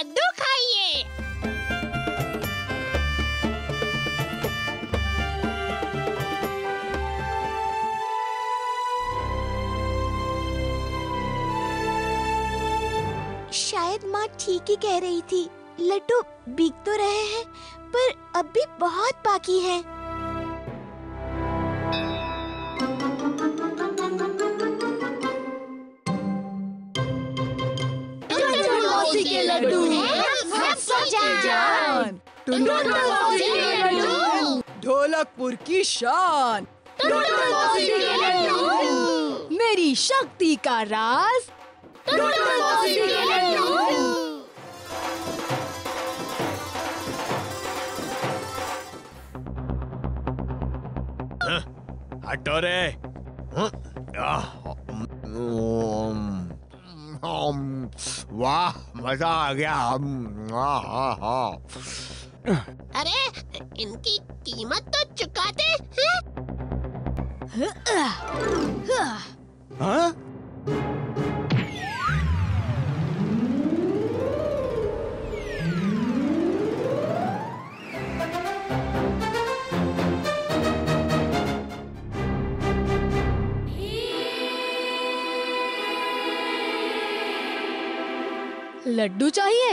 लड्डू खाइए। शायद माँ ठीक ही कह रही थी, लड्डू बिक तो रहे हैं पर अब भी बहुत बाकी है। मौसी के लड्डू हैं सबकी जान, मौसी के लड्डू ढोलकपुर की शान, मौसी के लड्डू मेरी शक्ति का राज, मौसी के लड्डू। हटो रे। वाह मजा आ गया। अरे इनकी कीमत तो चुकाते हैं। हाँ? लड्डू चाहिए?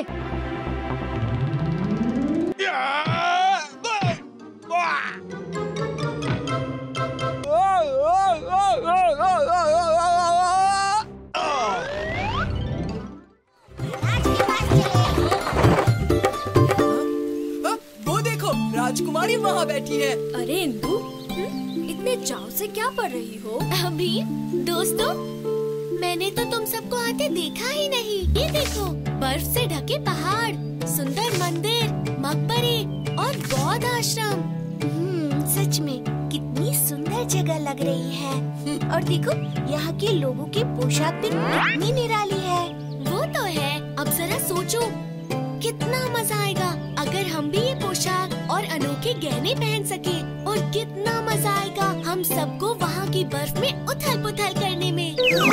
वो देखो राजकुमारी वहाँ बैठी है। अरे इंदु, इतने चाव से क्या पढ़ रही हो? अभी दोस्तों, मैंने तो तुम सबको आते देखा ही नहीं। ये देखो, बर्फ से ढके पहाड़, सुंदर मंदिर, मकबरे और बौद्ध आश्रम। सच में कितनी सुंदर जगह लग रही है। और देखो, यहाँ के लोगों की पोशाक भी कितनी निराली है। वो तो है। अब जरा सोचो, कितना मजा आएगा अगर हम भी ये पोशाक और अनोखे गहने पहन सके। और कितना मजा आएगा हम सबको वहाँ की बर्फ में उथल-पुथल करने में।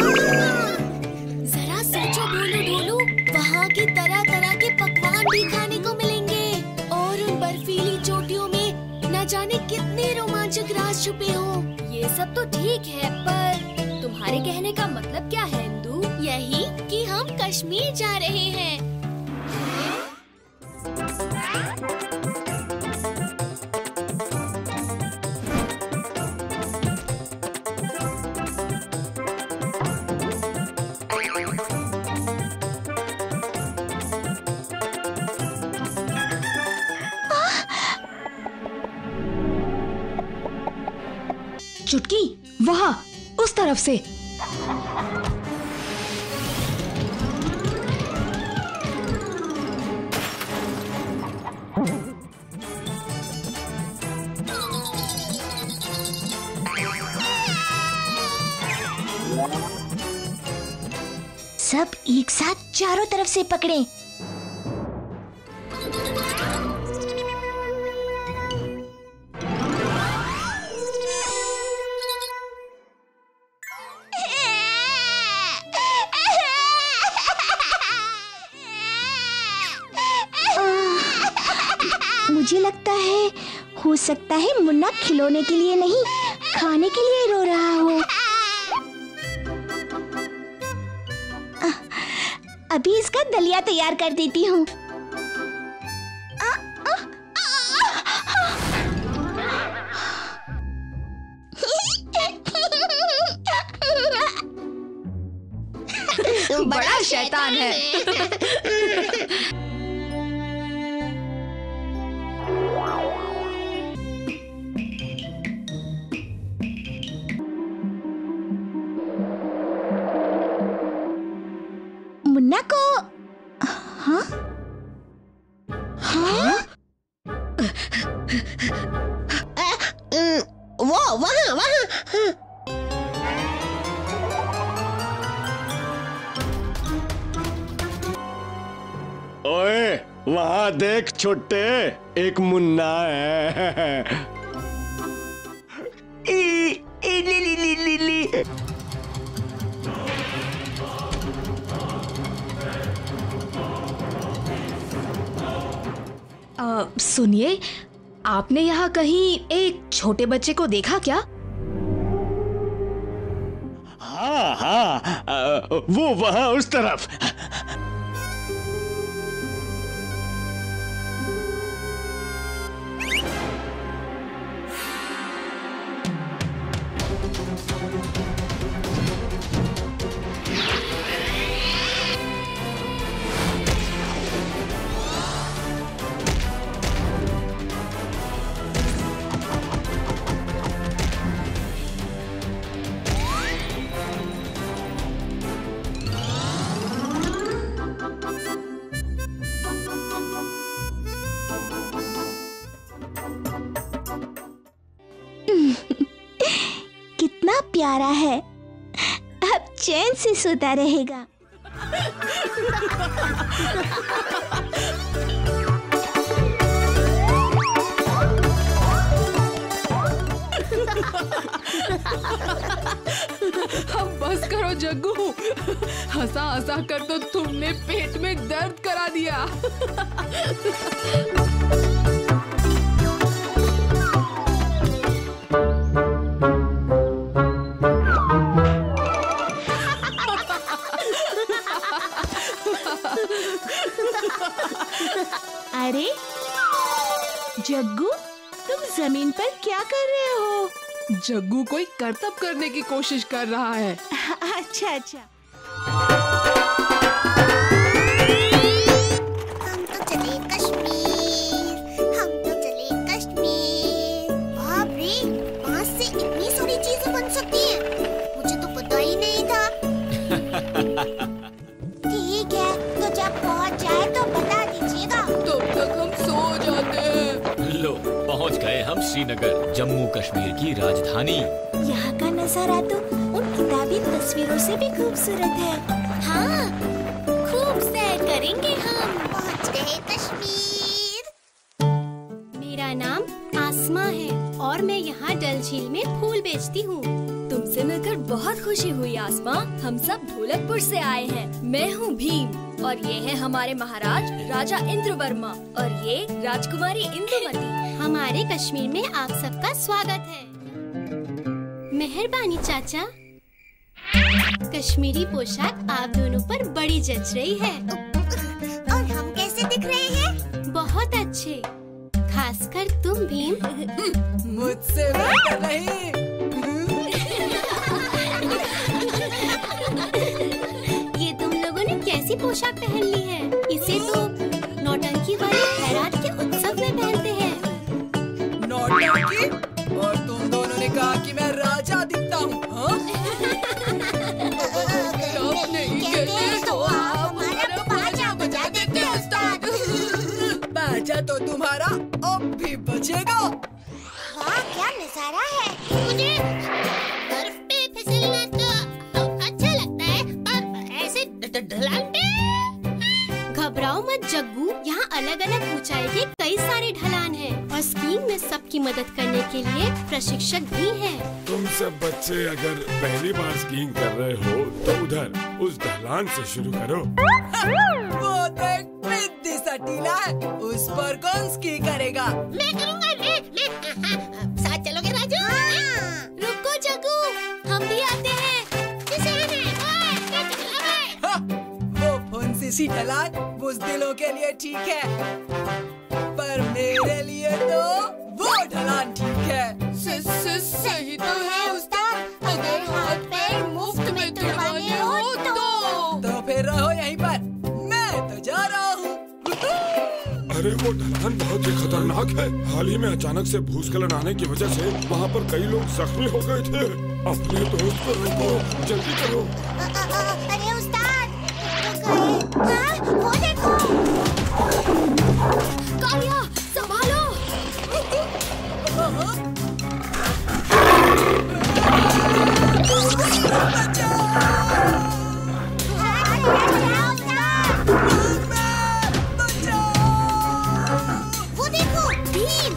जरा सोचो भोलू ढोलू, वहाँ की तरह-तरह के पकवान भी खाने को मिलेंगे। और उन बर्फीली चोटियों में न जाने कितने रोमांचक राज छुपे हो। ये सब तो ठीक है, पर तुम्हारे कहने का मतलब क्या है इंदु? यही कि हम कश्मीर जा रहे हैं। चुटकी, वहाँ उस तरफ से। सब एक साथ चारों तरफ से पकड़ें। मुझे लगता है, हो सकता है मुन्ना खिलौने के लिए नहीं, खाने के लिए रो रहा हो। अभी इसका दलिया तैयार कर देती हूँ। बड़ा शैतान है। मुन्ना को हाँ? हाँ? वो वहाँ वहाँ। ओए वहाँ देख छोटे, एक मुन्ना है। सुनिए, आपने यहाँ कहीं एक छोटे बच्चे को देखा क्या? हाँ हाँ, वो वहाँ उस तरफ। कितना प्यारा है, अब चैन से सोता रहेगा। अब बस करो जग्गू, हंसा हंसा कर तो तुमने पेट में दर्द करा दिया। अरे जग्गू, तुम जमीन पर क्या कर रहे हो? जग्गू कोई करतब करने की कोशिश कर रहा है। अच्छा अच्छा। हम तो चले कश्मीर, हम तो चले कश्मीर। बाप रे, बांस से इतनी सारी चीजें बन सकती हैं, मुझे तो पता ही नहीं था। ठीक है, तो जब पहुंच जाए तो बता दीजिएगा। तब तक हम सो जाते हैं। लो, पहुंच गए हम श्रीनगर, जम्मू कश्मीर की राजधानी। यहाँ का नजारा तो उन किताबी तस्वीरों से भी खूबसूरत है। हाँ, खूब सैर करेंगे हम। पहुंच गए कश्मीर। मेरा नाम आसमा है और मैं यहाँ डल झील में फूल बेचती हूँ। तुमसे मिलकर बहुत खुशी हुई आसमा। हम सब ढोलकपुर से आए हैं। मैं हूँ भीम और ये है हमारे महाराज राजा इंद्र वर्मा और ये राजकुमारी इंदुमती। हमारे कश्मीर में आप सबका स्वागत है। मेहरबानी चाचा। कश्मीरी पोशाक आप दोनों पर बड़ी जच रही है। और हम कैसे दिख रहे हैं? बहुत अच्छे, खासकर तुम भीम। मुझसे बेहतर नहीं। ये तुम लोगों ने कैसी पोशाक पहन ली है? इसे तो नौटंकी वाले खैरात के उत्सव में पहनते हैं। नौटंकी? और तुम दोनों ने कहा कि मैं राजा दिखता हूँ, हाँ? तो आप हमारा बाजा बजा देते हो उस्ताद। बाजा तो तुम्हारा अब भी बजेगा। वाह, क्या नजारा है। मुझे बर्फ पे फिसलना तो अच्छा लगता है, पर ऐसे ढलान पे। घबराओ मत जग्गू, यहाँ अलग अलग ऊंचाई के कई सारे ढलान हैं और स्कीइंग में सबकी मदद करने के लिए प्रशिक्षक भी हैं। तुम सब बच्चे अगर पहली बार स्कीइंग कर रहे हो तो उधर उस ढलान से शुरू करो। वो तो एक बिद्दी सा टीला है, उस पर कौन स्की करेगा? मैं करूँगा, मैं साथ चलोगे राजू? रुको जग्गू, हम भी आते हैं। वो फुंसी सी ढलान बुज़दिलों के लिए ठीक है, पर मेरे लिए तो वो ढलान ठीक है। सही तो है उस्ताद, अगर हाथ पैर मुफ्त में तुड़वाने हो तो फिर रहो यहीं पर, मैं तो जा रहा हूँ। अरे वो ढलान बहुत ही खतरनाक है। हाल ही में अचानक से भूस्खलन आने की वजह से वहाँ पर कई लोग जख्मी हो गए थे। अपने दोस्त को रोको, जल्दी करो। अरे उस्ताद, वो देखो। कालिया, संभालो। वो देखो, भीम।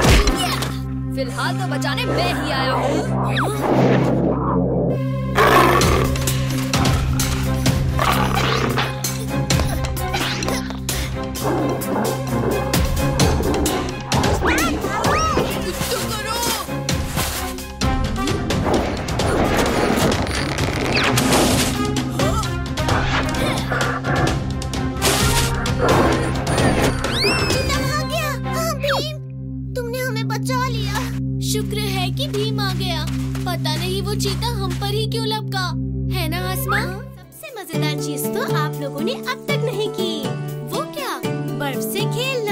फिलहाल तो बचाने मैं ही आया हूँ। पता नहीं वो चीता हम पर ही क्यों लपका, है ना आसमा? सबसे मजेदार चीज तो आप लोगों ने अब तक नहीं की। वो क्या? बर्फ से खेलना।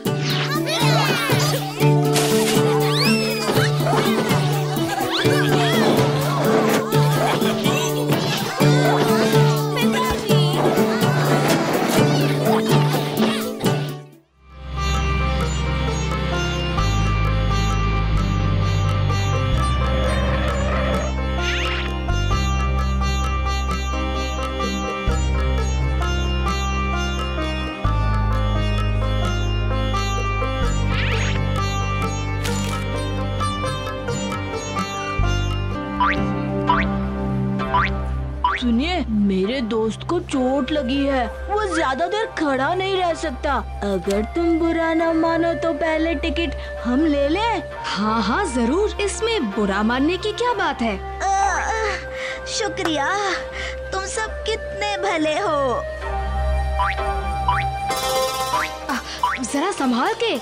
सुनिए, मेरे दोस्त को चोट लगी है, वो ज्यादा देर खड़ा नहीं रह सकता। अगर तुम बुरा न मानो तो पहले टिकट हम ले लें। हाँ हाँ जरूर, इसमें बुरा मानने की क्या बात है। शुक्रिया, तुम सब कितने भले हो। जरा संभाल के।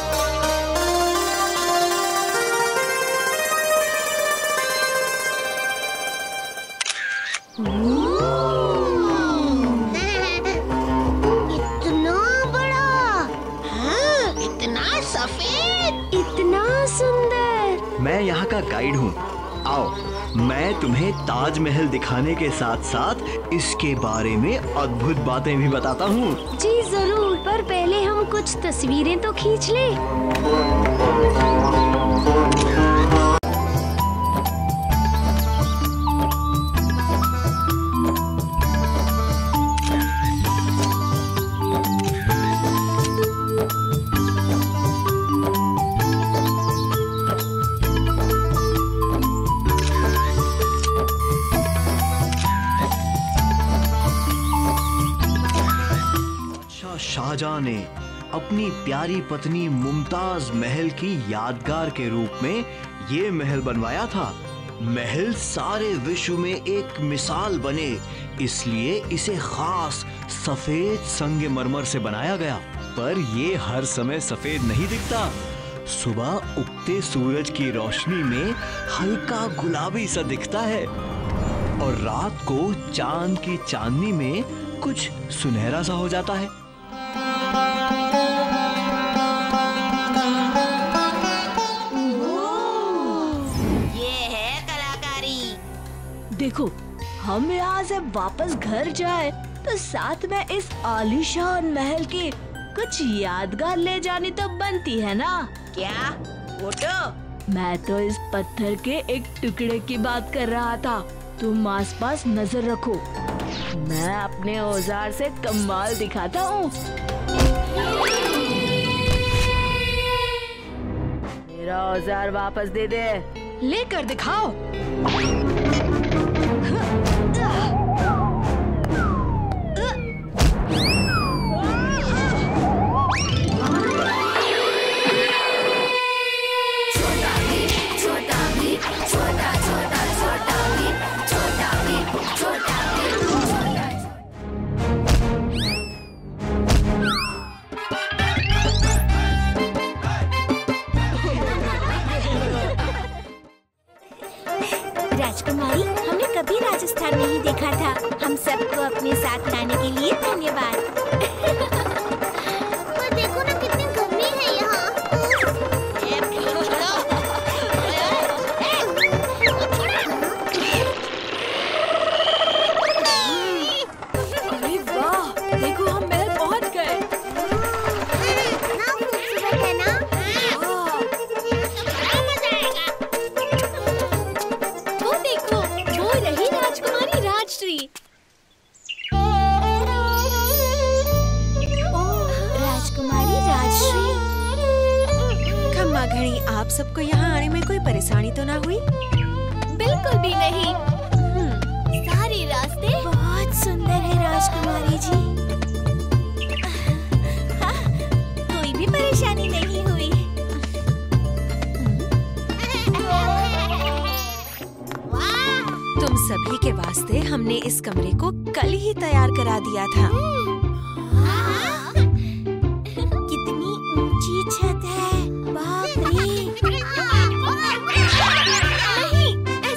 इतना बड़ा, हाँ, इतना सफेद, इतना सुंदर। मैं यहाँ का गाइड हूँ। आओ, मैं तुम्हें ताजमहल दिखाने के साथ साथ इसके बारे में अद्भुत बातें भी बताता हूँ। जी जरूर, पर पहले हम कुछ तस्वीरें तो खींच लें। शाहजहां ने अपनी प्यारी पत्नी मुमताज महल की यादगार के रूप में ये महल बनवाया था। महल सारे विश्व में एक मिसाल बने, इसलिए इसे खास सफेद संगमरमर से बनाया गया। पर ये हर समय सफेद नहीं दिखता। सुबह उगते सूरज की रोशनी में हल्का गुलाबी सा दिखता है और रात को चांद की चांदनी में कुछ सुनहरा सा हो जाता है। देखो, हम यहाँ से वापस घर जाए तो साथ में इस आलीशान महल की कुछ यादगार ले जानी तो बनती है ना? क्या? फोटो? मैं तो इस पत्थर के एक टुकड़े की बात कर रहा था। तुम आसपास नजर रखो, मैं अपने औजार से कमाल दिखाता हूँ। मेरा औजार वापस दे दे। लेकर दिखाओ। राजकुमारी, हमने कभी राजस्थान नहीं देखा था। हम सबको अपने साथ लाने के लिए धन्यवाद। पर देखो ना, कितनी गर्मी है यहाँ। अरे वाह, देखो हम महल पहुँच गए। इतना खूबसूरत है ना। वो देखो, वो रही राजकुमारी राजश्री। राजकुमारी राजश्री, खम्मा घड़ी, आप सबको यहाँ आने में कोई परेशानी तो ना हुई? बिल्कुल भी नहीं। सारे रास्ते बहुत सुंदर है राजकुमारी जी। कोई भी परेशानी नहीं हुई। तुम सभी के वास्ते हमने इस कमरे को कल ही तैयार करा दिया था। कितनी ऊंची छत है, बाप रे। नहीं,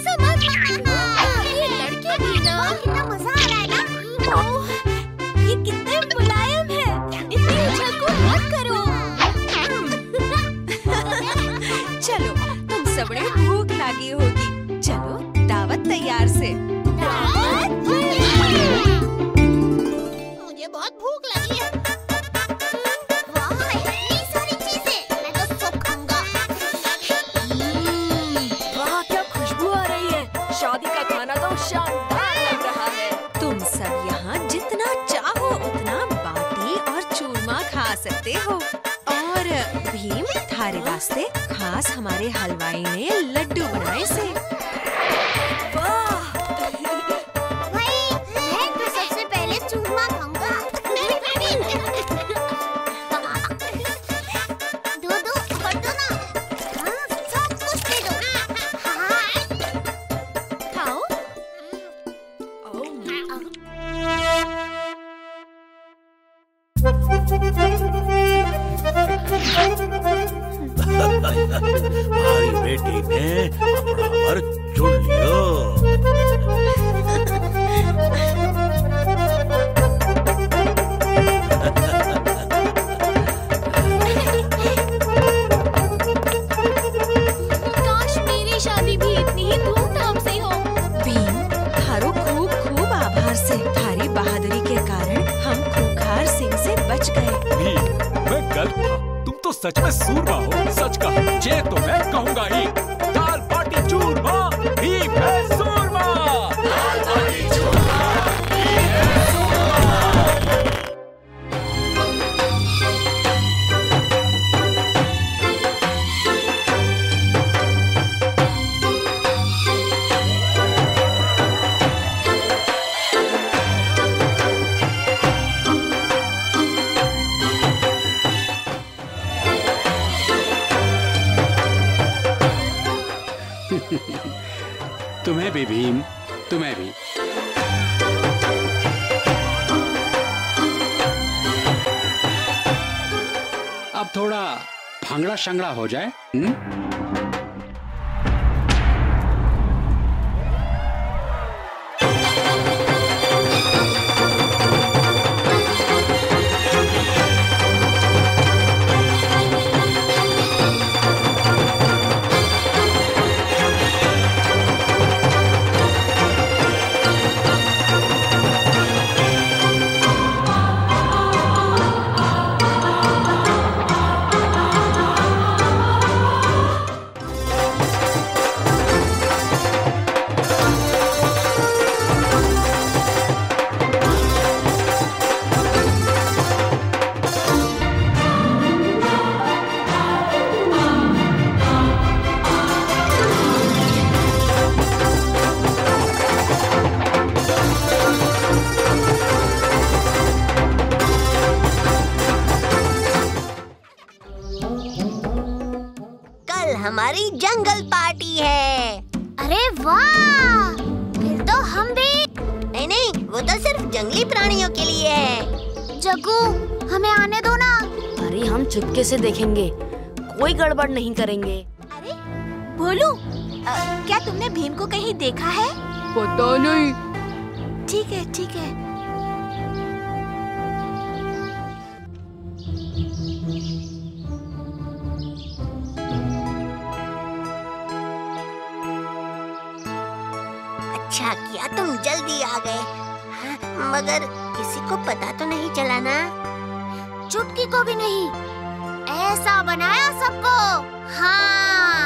तुम्हारे वास्ते खास हमारे हलवाई ने लड्डू बनाए से। भाई मैं तो सबसे पहले चूरमा खाऊंगा। दो भर दो ना। हाँ, सब कुछ दे दो। खाओ। हमारी बेटी ने अपना वर चुन लिया। काश मेरी शादी भी इतनी ही धूमधाम से हो। भीम, थारो खूब खूब आभार से। थारी बहादुरी के कारण हम खूंखार सिंह से बच गए। भीम, मैं गलत था। तुम तो सच में सूरमा हो। सच कहा, ये तो मैं कहूँगा ही। दाल बाटी चूरमा, भीम है सूरमा। दाल बाटी चूरमा, भीम है सूरमा। तुम्हें भी भीम, तुम्हें भी। अब थोड़ा भांगड़ा शंगड़ा हो जाए। हमारी जंगल पार्टी है। अरे वाह! फिर तो हम भी। नहीं, वो तो सिर्फ जंगली प्राणियों के लिए है। जग्गू, हमें आने दो ना। अरे हम चुपके से देखेंगे, कोई गड़बड़ नहीं करेंगे। अरे भोलू, क्या तुमने भीम को कहीं देखा है? पता नहीं। ठीक है, ठीक है। अच्छा किया तुम जल्दी आ गए। हाँ, मगर किसी को पता तो नहीं चला ना? चुटकी को भी नहीं। ऐसा बनाया सबको। हाँ।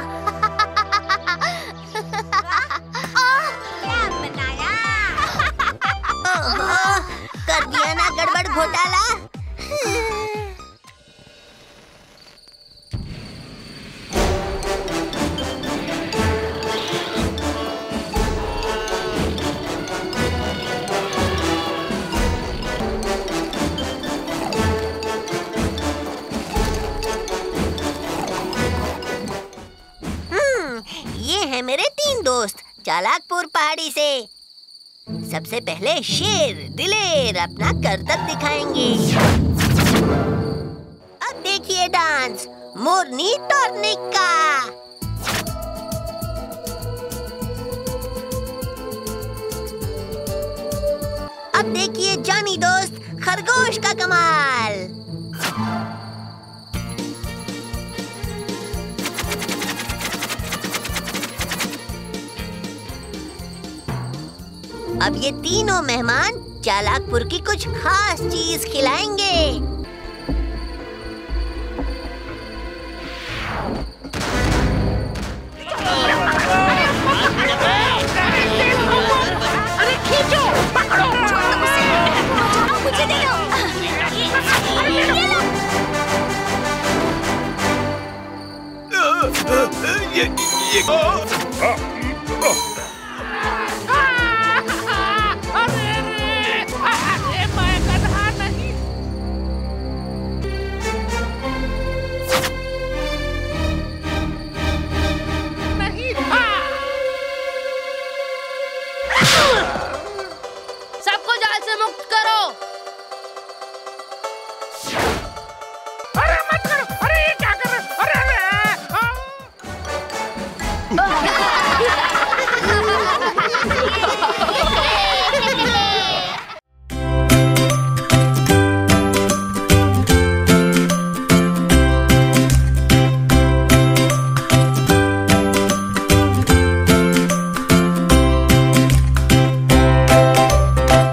क्या बनाया? ओहो, कर दिया ना गड़बड़ घोटाला। हैं मेरे 3 दोस्त चालाकपुर पहाड़ी से। सबसे पहले शेर दिलेर अपना करतब दिखाएंगे। अब देखिए डांस मोरनी टॉर्निक का। अब देखिए जानी दोस्त खरगोश का कमाल। अब ये तीनों मेहमान चालाकपुर की कुछ खास चीज खिलाएंगे।